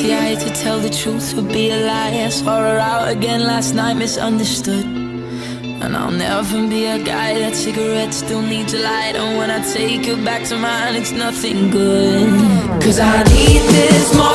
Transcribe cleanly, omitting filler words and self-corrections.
easy, I hate to tell the truth, would be a lie. I saw her out again last night, misunderstood. And I'll never be a guy that cigarette still needs a light. And when I take her back to mine, it's nothing good. 'Cause I need this moment.